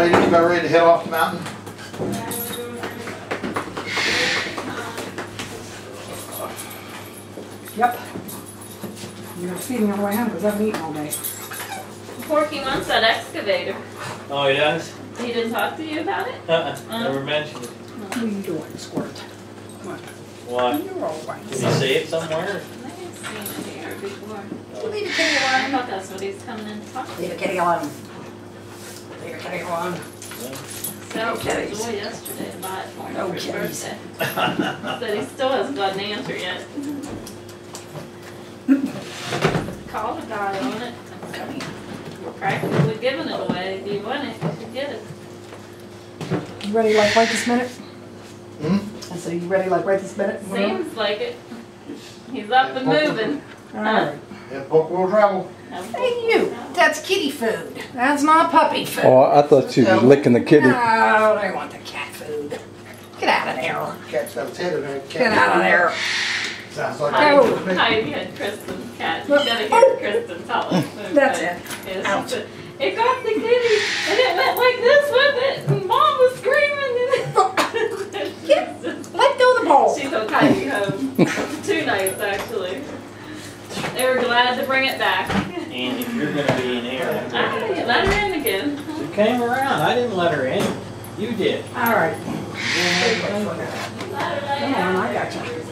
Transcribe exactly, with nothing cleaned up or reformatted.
Heidi, you about ready to head off the mountain? Yep. You're gonna feed me on the way home because I've eaten all day. Porky wants that excavator. Oh, he does? He didn't talk to you about it? Uh-uh. Uh. Never mentioned it. What are you doing, Squirt? Come on. What? You're all right. Did he see it somewhere? I haven't seen it here before. Leave the kitty I alone. thought that's what he's coming in to talk to. Leave the kitty alone. Leave the kitty alone. So kitties. boy yesterday to buy it for him No for his kitties. birthday. Said he still hasn't got an answer yet. Call the guy on it. Come here. We're practically giving it away. If you want it, you should get it. You ready like right this minute? Hmm? I said, you ready like right this minute? Seems like it. He's up and moving. All right. Yeah, book will travel. Hey you, that's kitty food. That's not puppy food. Oh, I thought she was licking the kitty. No, I want the cat food. Get out of there. Cat's got its head in there. Get out of there. Sounds like Heidi, a me. Heidi had Kristen's cat. You gotta hear Kristen tell us. That's it. It's Ouch. just a- It got the kitty and it went like this with it and Mom was screaming and Get, let go of the ball. she took Heidi home. Two nights actually. They were glad to bring it back. And if you're going to be in here, I'm I going to let her in again. She came around. I didn't let her in. You did. All right. Let her lay Come on, out. I got you.